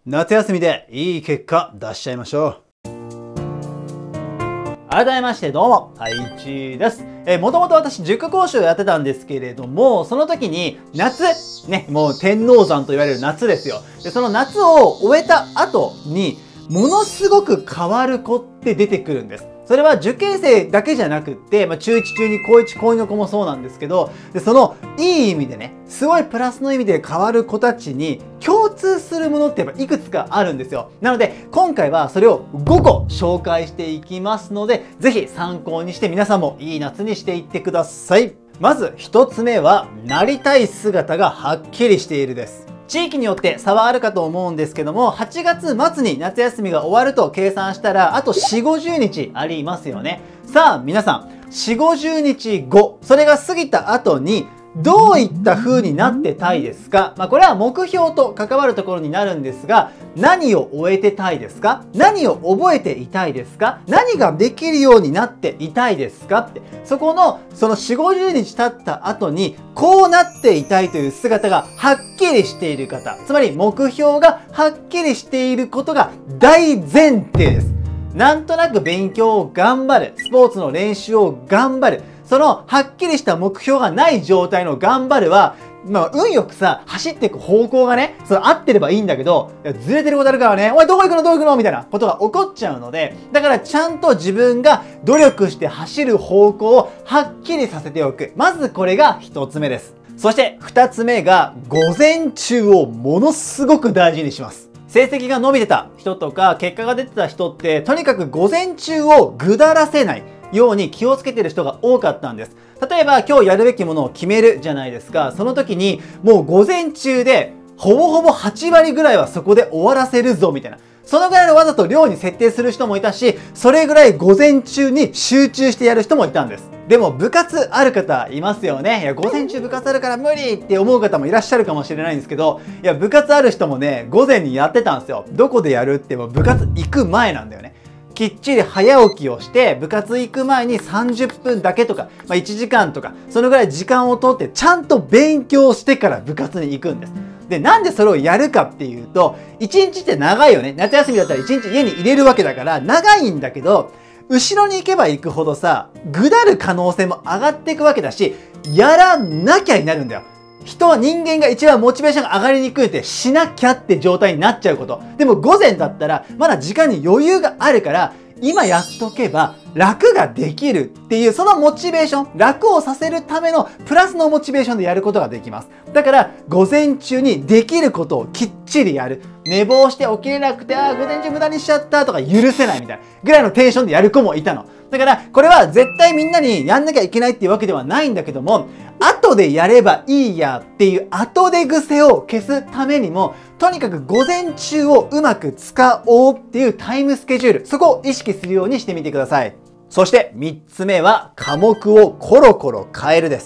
夏休みでいい結果出しちゃいましょう。改めましてどうも、たいちです。もともと私塾講師をやってたんですけれども、その時に夏、ね、もう天王山と言われる夏ですよ。で、その夏を終えた後に、ものすごく変わる子って出てくるんです。それは受験生だけじゃなくって、中1、中2、高1、高2の子もそうなんですけど、で、そのいい意味でね、すごいプラスの意味で変わる子たちに共通するものってやっぱいくつかあるんですよ。なので、今回はそれを5個紹介していきますので、ぜひ参考にして皆さんもいい夏にしていってください。まず1つ目は、なりたい姿がはっきりしているです。地域によって差はあるかと思うんですけども、8月末に夏休みが終わると計算したら、あと4、50日ありますよね。さあ、皆さん、4、50日後、それが過ぎた後に、どういった風になってたいですか？これは目標と関わるところになるんですが、何を終えてたいですか？何を覚えていたいですか？何ができるようになっていたいですかって、そこの、その4、50日経った後に、こうなっていたいという姿がはっきりしている方、つまり目標がはっきりしていることが大前提です。なんとなく勉強を頑張る、スポーツの練習を頑張る、そのはっきりした目標がない状態の頑張るは、運よくさ、走っていく方向がね、合ってればいいんだけど、ずれてることあるからね、お前どこ行くのどこ行くのみたいなことが起こっちゃうので、だからちゃんと自分が努力して走る方向をはっきりさせておく。まずこれが一つ目です。そして二つ目が、午前中をものすごく大事にします。成績が伸びてた人とか、結果が出てた人って、とにかく午前中をぐだらせないように気をつけてる人が多かったんです。例えば今日やるべきものを決めるじゃないですか。その時にもう午前中でほぼほぼ8割ぐらいはそこで終わらせるぞみたいな。そのぐらいのわざと量に設定する人もいたし、それぐらい午前中に集中してやる人もいたんです。でも部活ある方いますよね。いや、午前中部活あるから無理って思う方もいらっしゃるかもしれないんですけど、いや、部活ある人もね、午前にやってたんですよ。どこでやるっても部活行く前なんだよね。きっちり早起きをして、部活行く前に30分だけとか、1時間とか、そのぐらい時間をとって、ちゃんと勉強してから部活に行くんです。で、なんでそれをやるかっていうと、1日って長いよね。夏休みだったら1日家に入れるわけだから、長いんだけど、後ろに行けば行くほどさ、ぐだる可能性も上がっていくわけだし、やらなきゃになるんだよ。人間が一番モチベーションが上がりにくいってしなきゃって状態になっちゃうこと。でも午前だったらまだ時間に余裕があるから今やっとけば楽ができるっていうそのモチベーション、楽をさせるためのプラスのモチベーションでやることができます。だから午前中にできることをきっちりやる。寝坊して起きれなくて、午前中無駄にしちゃったとか許せないみたいなぐらいのテンションでやる子もいたの。だからこれは絶対みんなにやんなきゃいけないっていうわけではないんだけども、後でやればいいやっていう後出癖を消すためにも、とにかく午前中をうまく使おうっていうタイムスケジュール、そこを意識するようにしてみてください。そして3つ目は科目をコロコロ変えるです。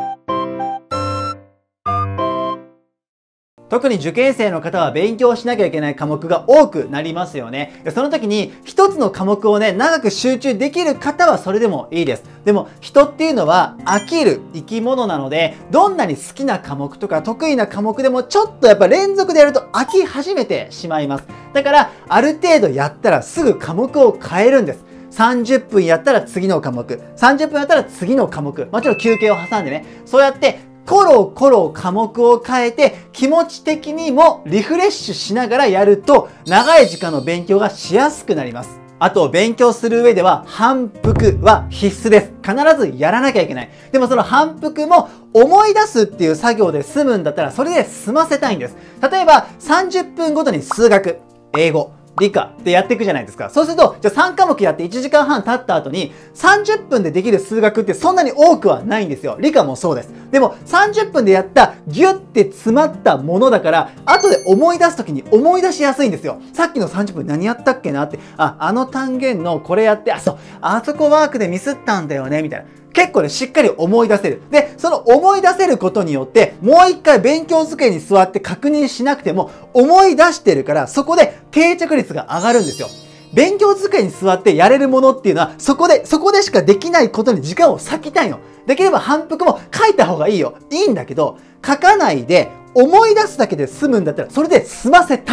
特に受験生の方は勉強しなきゃいけない科目が多くなりますよね。その時に一つの科目をね、長く集中できる方はそれでもいいです。でも人っていうのは飽きる生き物なので、どんなに好きな科目とか得意な科目でもちょっとやっぱ連続でやると飽き始めてしまいます。だからある程度やったらすぐ科目を変えるんです。30分やったら次の科目、30分やったら次の科目、もちろん休憩を挟んでね、そうやってコロコロ科目を変えて気持ち的にもリフレッシュしながらやると長い時間の勉強がしやすくなります。あと勉強する上では反復は必須です。必ずやらなきゃいけない。でもその反復も思い出すっていう作業で済むんだったらそれで済ませたいんです。例えば30分ごとに数学、英語、理科ってやっていくじゃないですか。そうすると、じゃあ3科目やって1時間半経った後に30分でできる数学ってそんなに多くはないんですよ。理科もそうです。でも30分でやったギュッて詰まったものだから、後で思い出す時に思い出しやすいんですよ。さっきの30分何やったっけなって、あの単元のこれやって、そう、あそこワークでミスったんだよね、みたいな。結構ね、しっかり思い出せる。で、その思い出せることによって、もう一回勉強机に座って確認しなくても、思い出してるから、そこで定着率が上がるんですよ。勉強机に座ってやれるものっていうのは、そこでしかできないことに時間を割きたいの。できれば反復も書いた方がいいよ。いいんだけど、書かないで思い出すだけで済むんだったら、それで済ませたいの。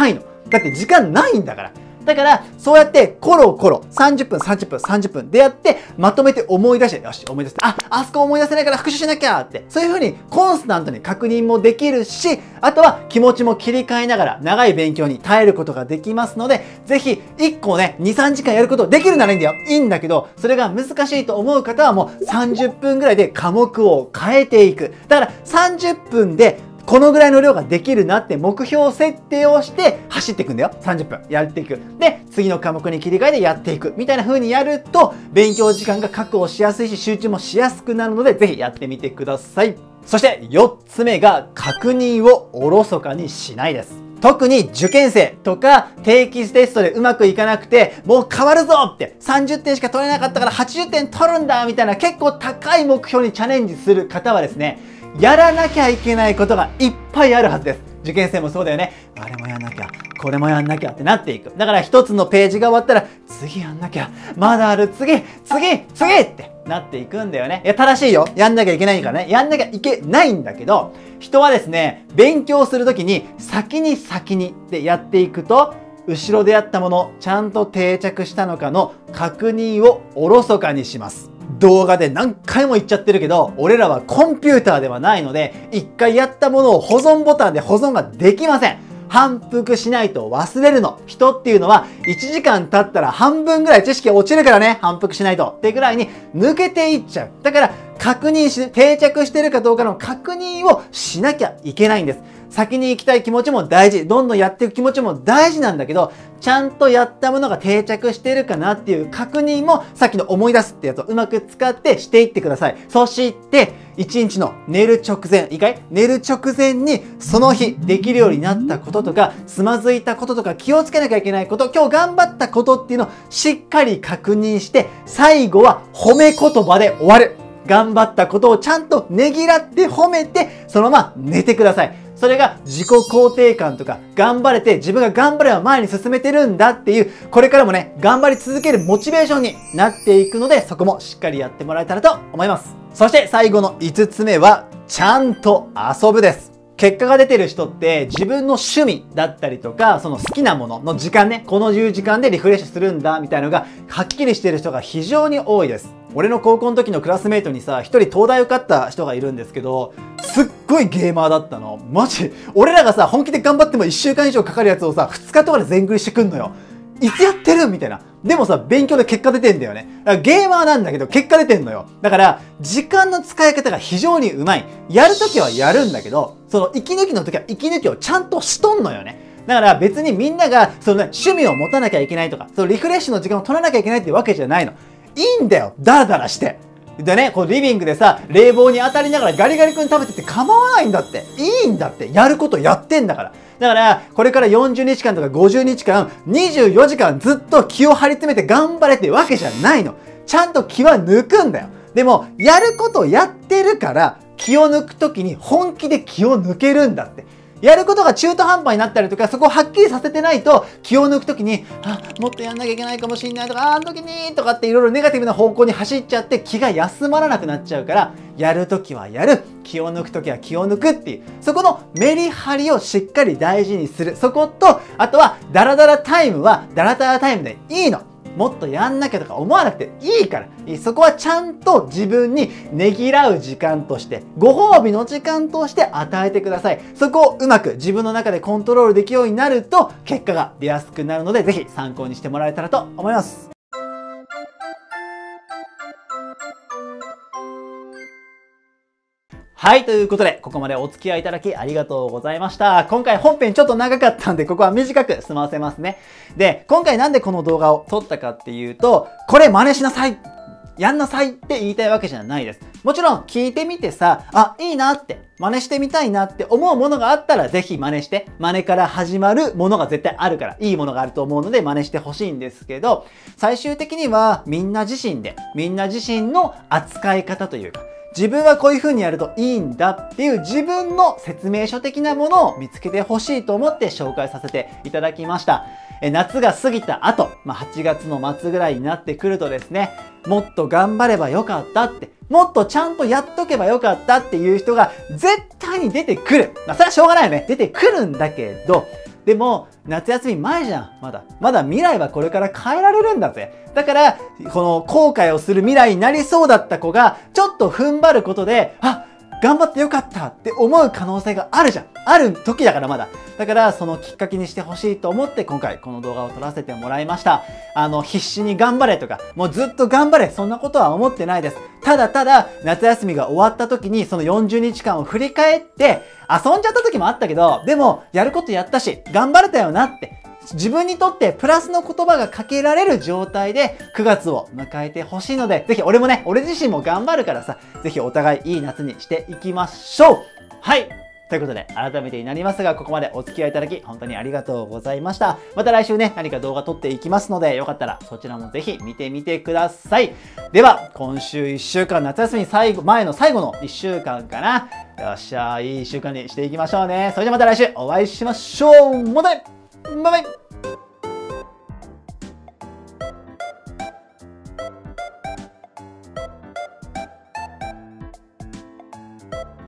だって時間ないんだから。だから、そうやってコロコロ、30分、30分、30分でやって、まとめて思い出して、よし、思い出せた。あそこ思い出せないから復習しなきゃって。そういう風にコンスタントに確認もできるし、あとは気持ちも切り替えながら長い勉強に耐えることができますので、ぜひ、1個ね、2、3時間やることできるならいいんだよ。いいんだけど、それが難しいと思う方はもう30分ぐらいで科目を変えていく。だから30分で、このぐらいの量ができるなって目標設定をして走っていくんだよ。30分やっていく。で、次の科目に切り替えてやっていく。みたいな風にやると、勉強時間が確保しやすいし、集中もしやすくなるので、ぜひやってみてください。そして4つ目が、確認をおろそかにしないです。特に受験生とか定期テストでうまくいかなくて、もう変わるぞって30点しか取れなかったから80点取るんだみたいな結構高い目標にチャレンジする方はですね、やらなきゃいけないことがいっぱいあるはずです。受験生もそうだよね。あれもやんなきゃ、これもやんなきゃってなっていく。だから一つのページが終わったら、次やんなきゃ、まだある、次ってなっていくんだよね。いや、正しいよ。やんなきゃいけないからね。やんなきゃいけないんだけど、人はですね、勉強するときに、先にってやっていくと、後ろでやったもの、ちゃんと定着したのかの確認をおろそかにします。動画で何回も言っちゃってるけど、俺らはコンピューターではないので、一回やったものを保存ボタンで保存ができません。反復しないと忘れるの。人っていうのは1時間経ったら半分ぐらい知識が落ちるからね。反復しないと。ってぐらいに抜けていっちゃう。だから確認し、定着してるかどうかの確認をしなきゃいけないんです。先に行きたい気持ちも大事。どんどんやっていく気持ちも大事なんだけど、ちゃんとやったものが定着してるかなっていう確認も、さっきの思い出すってやつをうまく使ってしていってください。そして、1日の寝る直前、いいかい？寝る直前に、その日できるようになったこととか、つまずいたこととか、気をつけなきゃいけないこと、今日頑張ったことっていうのをしっかり確認して、最後は褒め言葉で終わる。頑張ったことをちゃんとねぎらって褒めて、そのまま寝てください。それが自己肯定感とか、頑張れて自分が頑張れば前に進めてるんだっていう、これからもね、頑張り続けるモチベーションになっていくので、そこもしっかりやってもらえたらと思います。そして最後の5つ目は、ちゃんと遊ぶです。結果が出てる人って自分の趣味だったりとか、その好きなものの時間ね、この10時間でリフレッシュするんだみたいなのがはっきりしてる人が非常に多いです。俺の高校の時のクラスメイトにさ、一人東大受かった人がいるんですけど、すっごいゲーマーだったの。マジ。俺らがさ、本気で頑張っても1週間以上かかるやつをさ、2日とかで全食いしてくんのよ。いつやってるみたいな。でもさ、勉強で結果出てんだよね。だからゲーマーなんだけど、結果出てんのよ。だから、時間の使い方が非常にうまい。やるときはやるんだけど、その息抜きのときは息抜きをちゃんとしとんのよね。だから別にみんなが、そのね、趣味を持たなきゃいけないとか、そのリフレッシュの時間を取らなきゃいけないってわけじゃないの。いいんだよ。ダラダラして。でね、こうリビングでさ、冷房に当たりながらガリガリ君食べてて構わないんだって。いいんだって。やることやってんだから。だから、これから40日間とか50日間、24時間ずっと気を張り詰めて頑張れってわけじゃないの。ちゃんと気は抜くんだよ。でも、やることやってるから、気を抜くときに本気で気を抜けるんだって。やることが中途半端になったりとか、そこをはっきりさせてないと、気を抜くときに、もっとやんなきゃいけないかもしれないとか、あの時にとかっていろいろネガティブな方向に走っちゃって気が休まらなくなっちゃうから、やるときはやる、気を抜くときは気を抜くっていう、そこのメリハリをしっかり大事にする。そこと、あとは、ダラダラタイムは、ダラダラタイムでいいの。もっとやんなきゃとか思わなくていいから。そこはちゃんと自分にねぎらう時間として、ご褒美の時間として与えてください。そこをうまく自分の中でコントロールできるようになると、結果が出やすくなるので、ぜひ参考にしてもらえたらと思います。はい、ということで、ここまでお付き合いいただきありがとうございました。今回本編ちょっと長かったんで、ここは短く済ませますね。で、今回なんでこの動画を撮ったかっていうと、これ真似しなさいやんなさいって言いたいわけじゃないです。もちろん聞いてみてさ、いいなって、真似してみたいなって思うものがあったらぜひ真似して、真似から始まるものが絶対あるから、いいものがあると思うので真似してほしいんですけど、最終的にはみんな自身で、みんな自身の扱い方というか、自分はこういう風にやるといいんだっていう自分の説明書的なものを見つけてほしいと思って紹介させていただきました。夏が過ぎた後、8月の末ぐらいになってくるとですね、もっと頑張ればよかったって、もっとちゃんとやっとけばよかったっていう人が絶対に出てくる。それはしょうがないよね。出てくるんだけど、 でも、夏休み前じゃん。まだ未来はこれから変えられるんだぜ。だから、この後悔をする未来になりそうだった子が、ちょっと踏ん張ることで、頑張ってよかったって思う可能性があるじゃん。ある時だからまだ。だからそのきっかけにしてほしいと思って今回この動画を撮らせてもらいました。必死に頑張れとか、もうずっと頑張れ、そんなことは思ってないです。ただただ夏休みが終わった時にその40日間を振り返って遊んじゃった時もあったけど、でもやることやったし、頑張れたよなって。自分にとってプラスの言葉がかけられる状態で9月を迎えてほしいので、ぜひ俺自身も頑張るからさ、ぜひお互いいい夏にしていきましょう。はい。ということで、改めてになりますが、ここまでお付き合いいただき、本当にありがとうございました。また来週ね、何か動画撮っていきますので、よかったらそちらもぜひ見てみてください。では、今週1週間、夏休み前の最後の1週間かな。よっしゃ、いい1週間にしていきましょうね。それではまた来週お会いしましょう。バイバイ。